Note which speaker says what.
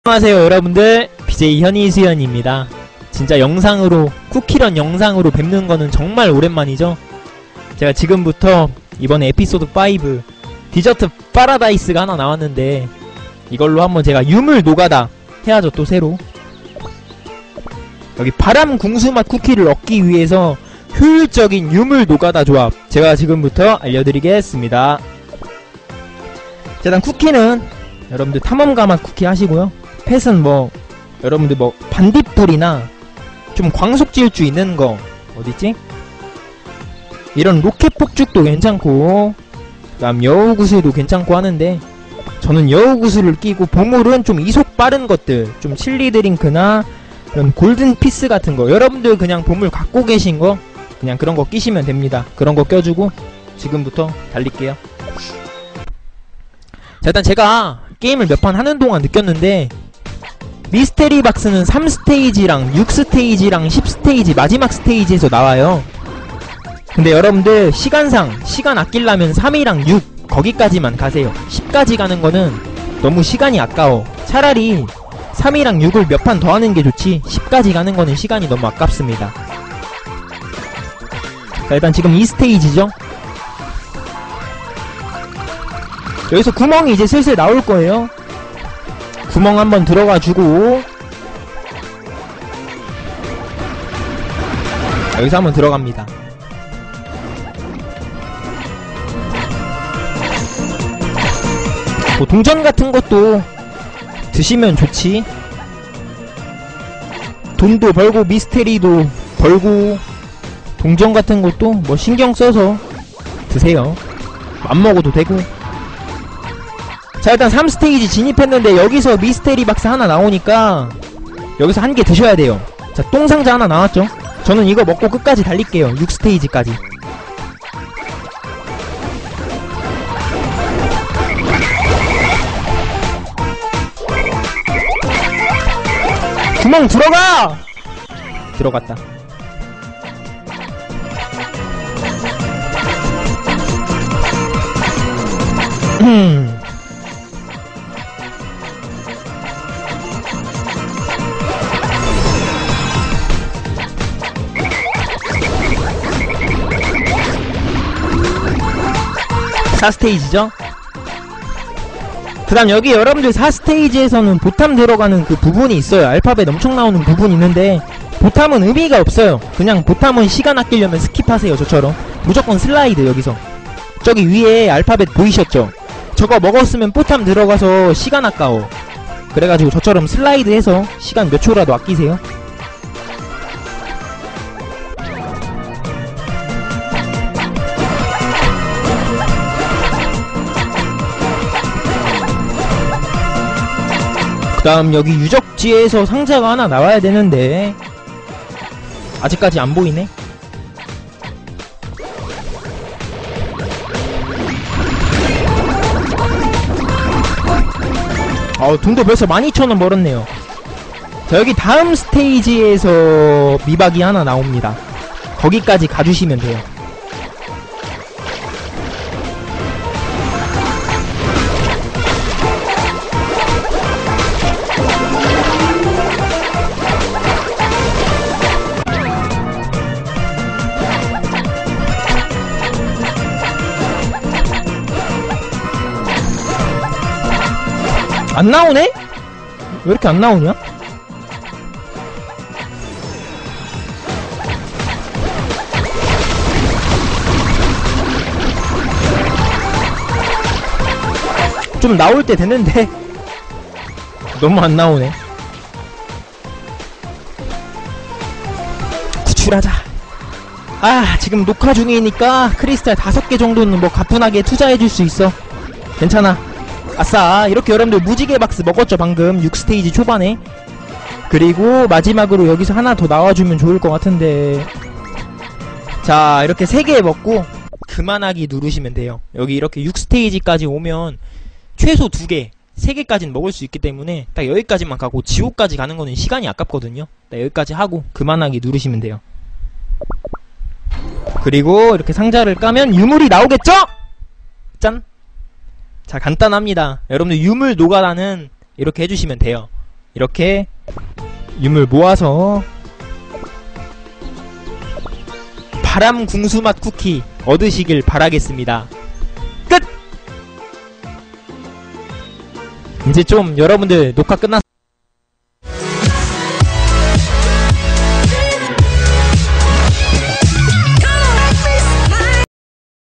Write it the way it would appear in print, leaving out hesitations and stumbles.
Speaker 1: 안녕하세요 여러분들, BJ 현이수연입니다. 진짜 영상으로, 쿠키런 영상으로 뵙는 거는 정말 오랜만이죠. 제가 지금부터 이번에 에피소드 5 디저트 파라다이스가 하나 나왔는데 이걸로 한번 제가 유물 노가다 해야죠. 또 새로 여기 바람 궁수맛 쿠키를 얻기 위해서 효율적인 유물 노가다 조합 제가 지금부터 알려드리겠습니다. 자, 일단 쿠키는 여러분들 탐험가맛 쿠키 하시고요. 펫은 여러분들 반딧불이나 좀 광속질주 있는 거 어딨지? 이런 로켓 폭죽도 괜찮고, 그 다음 여우구슬도 괜찮고 하는데 저는 여우구슬을 끼고 보물은 좀 이속 빠른 것들, 좀 칠리드링크나 이런 골든피스 같은 거, 여러분들 그냥 보물 갖고 계신 거 그냥 그런 거 끼시면 됩니다. 그런 거 껴주고 지금부터 달릴게요. 자, 일단 제가 게임을 몇 판 하는 동안 느꼈는데 미스테리 박스는 3스테이지랑 6스테이지랑 10스테이지 마지막 스테이지에서 나와요. 근데 여러분들 시간상 시간 아끼려면 3이랑 6 거기까지만 가세요. 10까지 가는 거는 너무 시간이 아까워. 차라리 3이랑 6을 몇 판 더 하는 게 좋지 10까지 가는 거는 시간이 너무 아깝습니다. 자, 일단 지금 2스테이지죠. 여기서 구멍이 이제 슬슬 나올 거예요. 구멍 한번 들어가주고 여기서 한번 들어갑니다. 동전 같은 것도 드시면 좋지. 돈도 벌고 미스테리도 벌고 동전 같은 것도 신경 써서 드세요. 안 먹어도 되고. 자, 일단 3스테이지 진입했는데 여기서 미스테리 박스 하나 나오니까 여기서 한 개 드셔야 돼요. 자, 똥상자 하나 나왔죠? 저는 이거 먹고 끝까지 달릴게요. 6스테이지까지. 구멍 들어가! 들어갔다. (4스테이지죠) 그 다음 여기 여러분들 4스테이지에서는 보탐 들어가는 그 부분이 있어요. 알파벳 엄청 나오는 부분이 있는데 보탐은 의미가 없어요. 그냥 보탐은 시간 아끼려면 스킵하세요. 저처럼 무조건 슬라이드. 여기서 저기 위에 알파벳 보이셨죠? 저거 먹었으면 보탐 들어가서 시간 아까워. 그래가지고 저처럼 슬라이드 해서 시간 몇 초라도 아끼세요. 그 다음 여기 유적지에서 상자가 하나 나와야 되는데 아직까지 안 보이네. 돈도 벌써 12,000원 벌었네요. 자, 여기 다음 스테이지에서 미박이 하나 나옵니다. 거기까지 가주시면 돼요. 안 나오네? 왜 이렇게 안 나오냐? 좀 나올 때 됐는데 너무 안 나오네. 구출하자. 지금 녹화 중이니까 크리스탈 5개 정도는 가뿐하게 투자해줄 수 있어. 괜찮아. 아싸. 이렇게 여러분들 무지개 박스 먹었죠 방금 6스테이지 초반에. 그리고 마지막으로 여기서 하나 더 나와주면 좋을 것 같은데. 자, 이렇게 3개 먹고 그만하기 누르시면 돼요. 여기 이렇게 6스테이지까지 오면 최소 2개 3개까지는 먹을 수 있기 때문에 딱 여기까지만 가고 지옥까지 가는 거는 시간이 아깝거든요. 딱 여기까지 하고 그만하기 누르시면 돼요. 그리고 이렇게 상자를 까면 유물이 나오겠죠? 짠! 자, 간단합니다. 여러분들 유물 노가다는 이렇게 해주시면 돼요. 이렇게 유물 모아서 바람 궁수맛 쿠키 얻으시길 바라겠습니다. 끝! 이제 좀 여러분들 녹화 끝났